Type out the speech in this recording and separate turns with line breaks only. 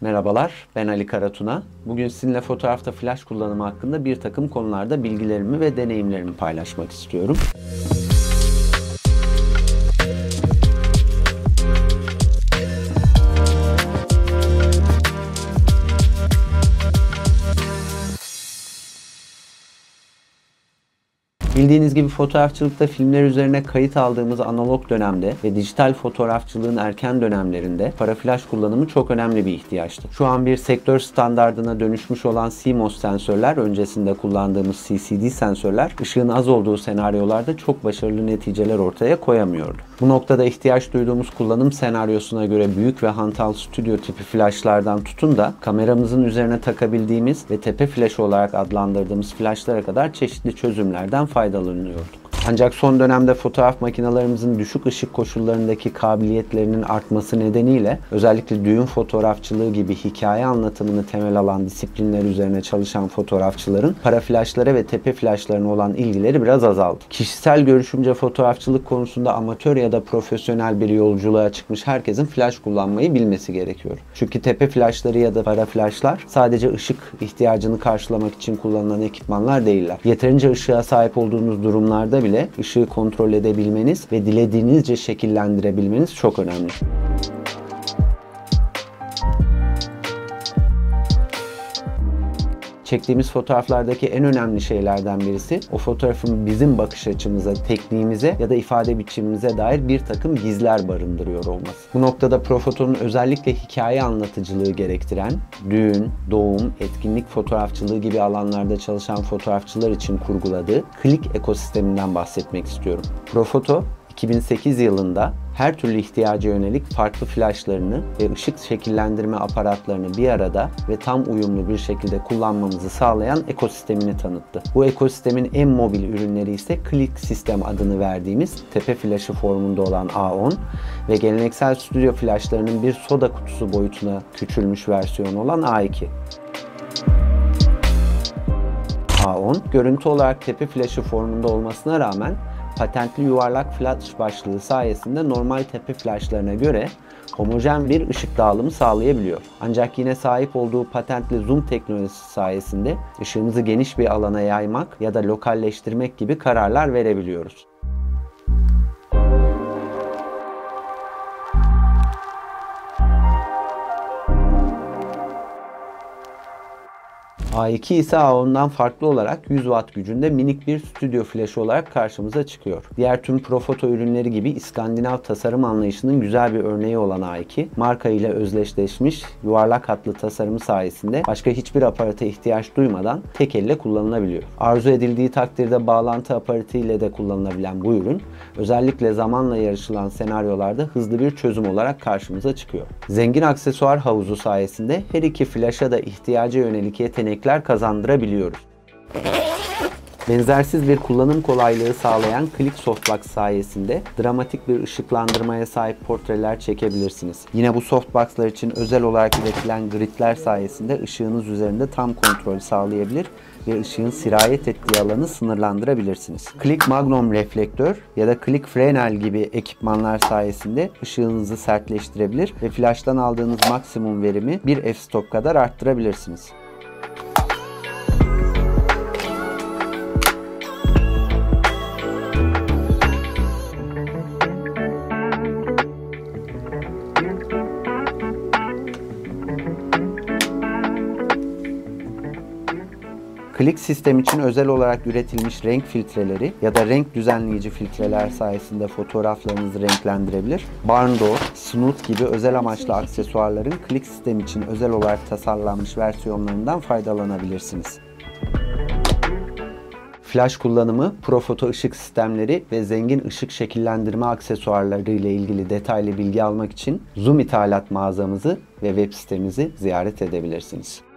Merhabalar, ben Ali Karatuna. Bugün sizinle fotoğrafta flash kullanımı hakkında bir takım konularda bilgilerimi ve deneyimlerimi paylaşmak istiyorum. Bildiğiniz gibi fotoğrafçılıkta filmler üzerine kayıt aldığımız analog dönemde ve dijital fotoğrafçılığın erken dönemlerinde paraflash kullanımı çok önemli bir ihtiyaçtı. Şu an bir sektör standardına dönüşmüş olan CMOS sensörler, öncesinde kullandığımız CCD sensörler, ışığın az olduğu senaryolarda çok başarılı neticeler ortaya koyamıyordu. Bu noktada ihtiyaç duyduğumuz kullanım senaryosuna göre büyük ve hantal stüdyo tipi flashlardan tutun da kameramızın üzerine takabildiğimiz ve tepe flaşı olarak adlandırdığımız flashlara kadar çeşitli çözümlerden faydalanıyorduk. Ancak son dönemde fotoğraf makinelerimizin düşük ışık koşullarındaki kabiliyetlerinin artması nedeniyle özellikle düğün fotoğrafçılığı gibi hikaye anlatımını temel alan disiplinler üzerine çalışan fotoğrafçıların paraflaşlara ve tepe flaşlarına olan ilgileri biraz azaldı. Kişisel görüşümce fotoğrafçılık konusunda amatör ya da profesyonel bir yolculuğa çıkmış herkesin flash kullanmayı bilmesi gerekiyor. Çünkü tepe flaşları ya da paraflaşlar sadece ışık ihtiyacını karşılamak için kullanılan ekipmanlar değiller. Yeterince ışığa sahip olduğunuz durumlarda bile ışığı kontrol edebilmeniz ve dilediğinizce şekillendirebilmeniz çok önemli. Çektiğimiz fotoğraflardaki en önemli şeylerden birisi o fotoğrafın bizim bakış açımıza, tekniğimize ya da ifade biçimimize dair bir takım gizler barındırıyor olması. Bu noktada Profoto'nun özellikle hikaye anlatıcılığı gerektiren düğün, doğum, etkinlik fotoğrafçılığı gibi alanlarda çalışan fotoğrafçılar için kurguladığı Click ekosisteminden bahsetmek istiyorum. Profoto 2008 yılında her türlü ihtiyaca yönelik farklı flashlarını ve ışık şekillendirme aparatlarını bir arada ve tam uyumlu bir şekilde kullanmamızı sağlayan ekosistemini tanıttı. Bu ekosistemin en mobil ürünleri ise Click Sistem adını verdiğimiz tepe flaşı formunda olan A10 ve geleneksel stüdyo flashlarının bir soda kutusu boyutuna küçülmüş versiyonu olan A2. A10, görüntü olarak tepe flaşı formunda olmasına rağmen patentli yuvarlak flash başlığı sayesinde normal tepe flashlarına göre homojen bir ışık dağılımı sağlayabiliyor. Ancak yine sahip olduğu patentli zoom teknolojisi sayesinde ışığımızı geniş bir alana yaymak ya da lokalleştirmek gibi kararlar verebiliyoruz. A2 ise A10'dan farklı olarak 100 Watt gücünde minik bir stüdyo flaşı olarak karşımıza çıkıyor. Diğer tüm Profoto ürünleri gibi İskandinav tasarım anlayışının güzel bir örneği olan A2, marka ile özdeşleşmiş yuvarlak hatlı tasarımı sayesinde başka hiçbir aparata ihtiyaç duymadan tek elle kullanılabiliyor. Arzu edildiği takdirde bağlantı aparatı ile de kullanılabilen bu ürün, özellikle zamanla yarışılan senaryolarda hızlı bir çözüm olarak karşımıza çıkıyor. Zengin aksesuar havuzu sayesinde her iki flaşa da ihtiyaca yönelik yetenekler kazandırabiliyoruz. Benzersiz bir kullanım kolaylığı sağlayan Click Softbox sayesinde dramatik bir ışıklandırmaya sahip portreler çekebilirsiniz. Yine bu softboxlar için özel olarak üretilen gridler sayesinde ışığınız üzerinde tam kontrol sağlayabilir ve ışığın sirayet ettiği alanı sınırlandırabilirsiniz. Click Magnum reflektör ya da Click Fresnel gibi ekipmanlar sayesinde ışığınızı sertleştirebilir ve flash'tan aldığınız maksimum verimi bir f-stop kadar arttırabilirsiniz. Click sistem için özel olarak üretilmiş renk filtreleri ya da renk düzenleyici filtreler sayesinde fotoğraflarınızı renklendirebilir. Barn Door, Snoot gibi özel amaçlı aksesuarların Click sistem için özel olarak tasarlanmış versiyonlarından faydalanabilirsiniz. Flash kullanımı, Profoto ışık sistemleri ve zengin ışık şekillendirme aksesuarları ile ilgili detaylı bilgi almak için Zoom ithalat mağazamızı ve web sitemizi ziyaret edebilirsiniz.